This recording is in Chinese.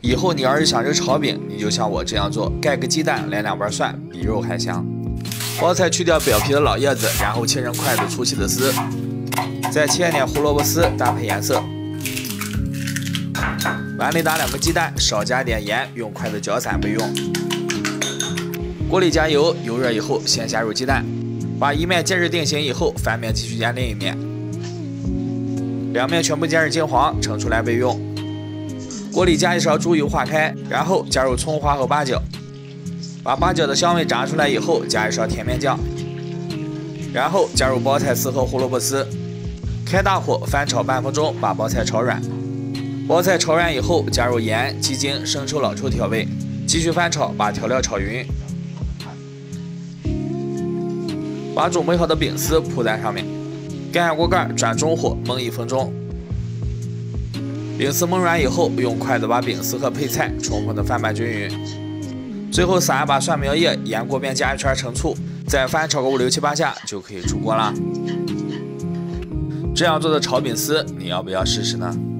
以后你要是想吃炒饼，你就像我这样做，盖个鸡蛋，来2瓣蒜，比肉还香。包菜去掉表皮的老叶子，然后切成筷子粗细的丝，再切点胡萝卜丝搭配颜色。碗里打2个鸡蛋，少加点盐，用筷子搅散备用。锅里加油，油热以后先下入鸡蛋，把一面煎至定型以后，翻面继续煎另一面，2面全部煎至金黄，盛出来备用。锅里加1勺猪油化开，然后加入葱花和八角，把八角的香味炸出来以后，加1勺甜面酱，然后加入包菜丝和胡萝卜丝，开大火翻炒半分钟，把包菜炒软。包菜炒软以后，加入盐、鸡精、生抽、老抽调味，继续翻炒，把调料炒匀。把准备好的饼丝铺在上面，盖上锅盖，转中火焖1分钟。饼丝焖软以后，用筷子把饼丝和配菜充分的翻拌均匀，最后撒一把蒜苗叶，沿锅边加1圈陈醋，再翻炒个5、6、7、8下就可以出锅啦。这样做的炒饼丝，你要不要试试呢？